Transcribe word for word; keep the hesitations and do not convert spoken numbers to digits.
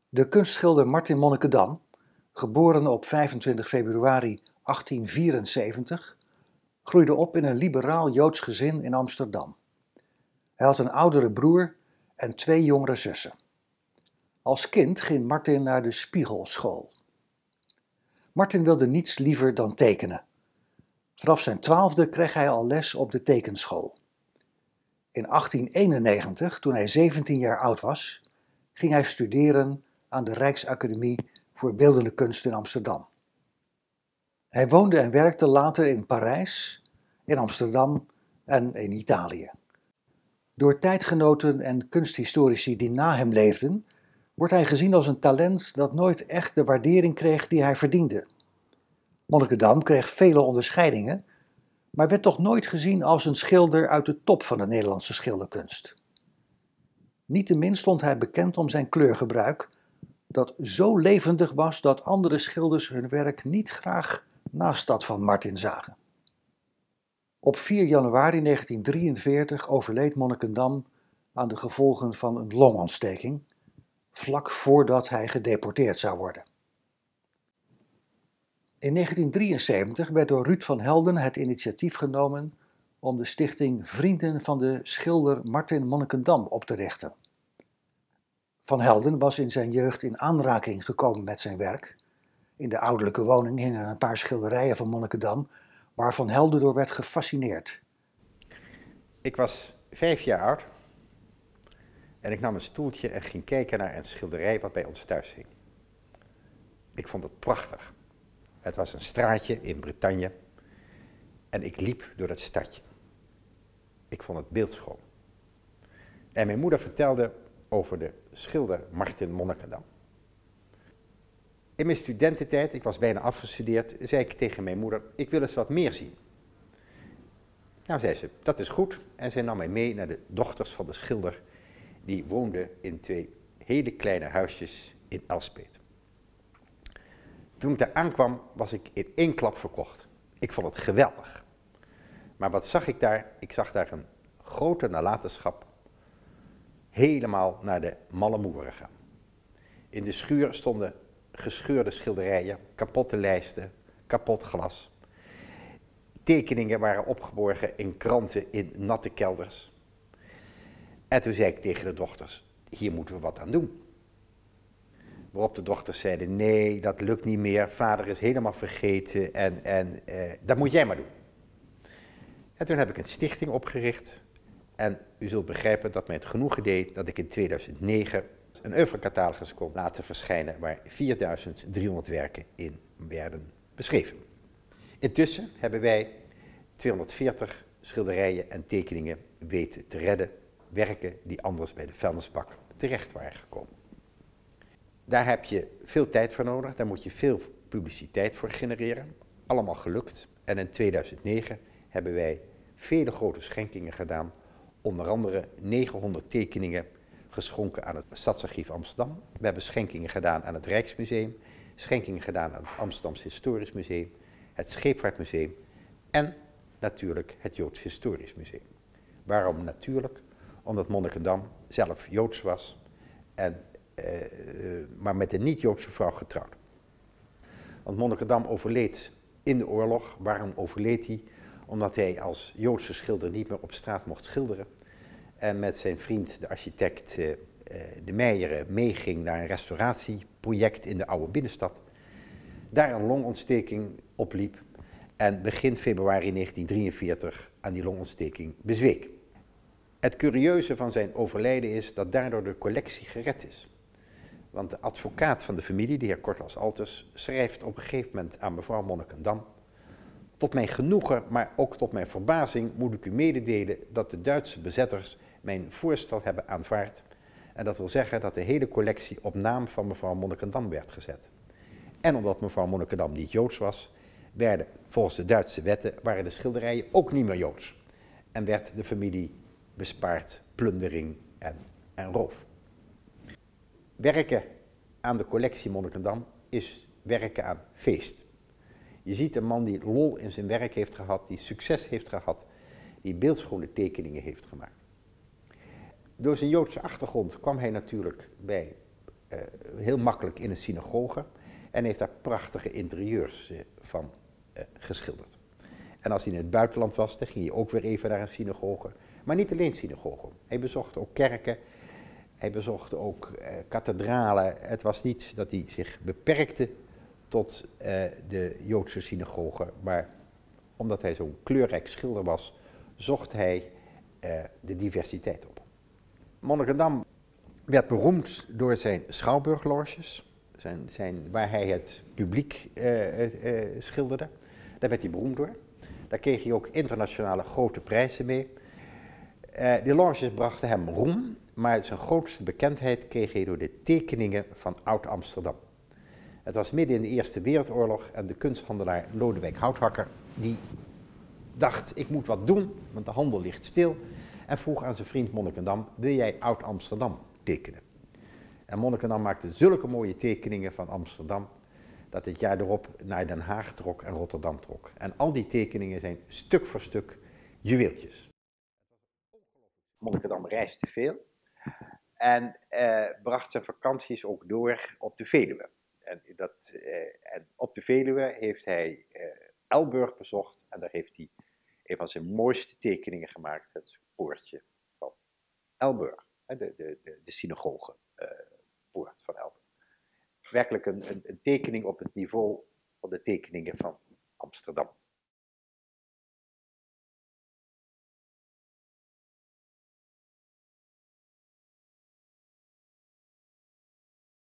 De kunstschilder Martin Monnikendam, geboren op vijfentwintig februari achttienvierenzeventig, groeide op in een liberaal Joods gezin in Amsterdam. Hij had een oudere broer en twee jongere zussen. Als kind ging Martin naar de Spiegelschool. Martin wilde niets liever dan tekenen. Vanaf zijn twaalfde kreeg hij al les op de tekenschool. In achttien eenennegentig, toen hij zeventien jaar oud was, ging hij studeren aan de Rijksacademie voor Beeldende Kunst in Amsterdam. Hij woonde en werkte later in Parijs, in Amsterdam en in Italië. Door tijdgenoten en kunsthistorici die na hem leefden, wordt hij gezien als een talent dat nooit echt de waardering kreeg die hij verdiende. Monnikendam kreeg vele onderscheidingen, maar werd toch nooit gezien als een schilder uit de top van de Nederlandse schilderkunst. Niettemin stond hij bekend om zijn kleurgebruik, dat zo levendig was dat andere schilders hun werk niet graag naast dat van Martin zagen. Op vier januari negentien drieënveertig overleed Monnikendam aan de gevolgen van een longontsteking, vlak voordat hij gedeporteerd zou worden. In negentien drieënzeventig werd door Ruud van Helden het initiatief genomen om de stichting Vrienden van de schilder Martin Monnikendam op te richten. Van Helden was in zijn jeugd in aanraking gekomen met zijn werk. In de ouderlijke woning hingen een paar schilderijen van Monnikendam, waar Van Helden door werd gefascineerd. Ik was vijf jaar oud en ik nam een stoeltje en ging kijken naar een schilderij wat bij ons thuis hing. Ik vond het prachtig. Het was een straatje in Bretagne en ik liep door dat stadje. Ik vond het beeldschoon. En mijn moeder vertelde over de schilder Martin Monnikendam. In mijn studententijd, ik was bijna afgestudeerd, zei ik tegen mijn moeder, ik wil eens wat meer zien. Nou, zei ze, dat is goed. En zij nam mij mee naar de dochters van de schilder, die woonden in twee hele kleine huisjes in Elspeet. Toen ik daar aankwam, was ik in één klap verkocht. Ik vond het geweldig. Maar wat zag ik daar? Ik zag daar een grote nalatenschap helemaal naar de malle moeren gaan. In de schuur stonden gescheurde schilderijen, kapotte lijsten, kapot glas. Tekeningen waren opgeborgen in kranten in natte kelders. En toen zei ik tegen de dochters, hier moeten we wat aan doen. Waarop de dochters zeiden, nee, dat lukt niet meer, vader is helemaal vergeten en, en eh, dat moet jij maar doen. En toen heb ik een stichting opgericht en u zult begrijpen dat mij het genoegen deed dat ik in tweeduizend negen een oeuvrecatalogus kon laten verschijnen waar vierduizend driehonderd werken in werden beschreven. Intussen hebben wij tweehonderdveertig schilderijen en tekeningen weten te redden, werken die anders bij de vuilnisbak terecht waren gekomen. Daar heb je veel tijd voor nodig, daar moet je veel publiciteit voor genereren. Allemaal gelukt. En in tweeduizend negen hebben wij vele grote schenkingen gedaan. Onder andere negenhonderd tekeningen geschonken aan het Stadsarchief Amsterdam. We hebben schenkingen gedaan aan het Rijksmuseum. Schenkingen gedaan aan het Amsterdamse Historisch Museum. Het Scheepvaartmuseum. En natuurlijk het Joods Historisch Museum. Waarom natuurlijk? Omdat Monnikendam zelf Joods was. En Uh, uh, maar met een niet-Joodse vrouw getrouwd. Want Monnikendam overleed in de oorlog. Waarom overleed hij? Omdat hij als Joodse schilder niet meer op straat mocht schilderen. En met zijn vriend, de architect uh, uh, De Meijer, meeging naar een restauratieproject in de oude binnenstad. Daar een longontsteking opliep. En begin februari negentien drieënveertig aan die longontsteking bezweek. Het curieuze van zijn overlijden is dat daardoor de collectie gered is. Want de advocaat van de familie, de heer Kortlas Alters, schrijft op een gegeven moment aan mevrouw Monnikendam: tot mijn genoegen, maar ook tot mijn verbazing moet ik u mededelen dat de Duitse bezetters mijn voorstel hebben aanvaard. En dat wil zeggen dat de hele collectie op naam van mevrouw Monnikendam werd gezet. En omdat mevrouw Monnikendam niet Joods was, werden volgens de Duitse wetten waren de schilderijen ook niet meer Joods. En werd de familie bespaard plundering en, en roof. Werken aan de collectie Monnikendam is werken aan feest. Je ziet een man die lol in zijn werk heeft gehad, die succes heeft gehad, die beeldschone tekeningen heeft gemaakt. Door zijn Joodse achtergrond kwam hij natuurlijk bij uh, heel makkelijk in een synagoge en heeft daar prachtige interieurs uh, van uh, geschilderd. En als hij in het buitenland was, dan ging hij ook weer even naar een synagoge. Maar niet alleen synagogen. Hij bezocht ook kerken, hij bezocht ook uh, kathedralen. Het was niet dat hij zich beperkte tot uh, de Joodse synagoge, maar omdat hij zo'n kleurrijk schilder was, zocht hij uh, de diversiteit op. Monnikendam werd beroemd door zijn schouwburgloges, zijn, zijn, waar hij het publiek uh, uh, uh, schilderde. Daar werd hij beroemd door. Daar kreeg hij ook internationale grote prijzen mee. Uh, die loges brachten hem roem, maar zijn grootste bekendheid kreeg hij door de tekeningen van Oud-Amsterdam. Het was midden in de Eerste Wereldoorlog en de kunsthandelaar Lodewijk Houthakker, die dacht, ik moet wat doen, want de handel ligt stil, en vroeg aan zijn vriend Monnikendam, wil jij Oud-Amsterdam tekenen? En Monnikendam maakte zulke mooie tekeningen van Amsterdam, dat het jaar erop naar Den Haag trok en Rotterdam trok. En al die tekeningen zijn stuk voor stuk juweeltjes. Monnikendam reisde veel en uh, bracht zijn vakanties ook door op de Veluwe. En, dat, uh, en op de Veluwe heeft hij uh, Elburg bezocht en daar heeft hij een van zijn mooiste tekeningen gemaakt, het poortje van Elburg, de, de, de, de synagoge uh, poort van Elburg. Werkelijk een, een, een tekening op het niveau van de tekeningen van Amsterdam.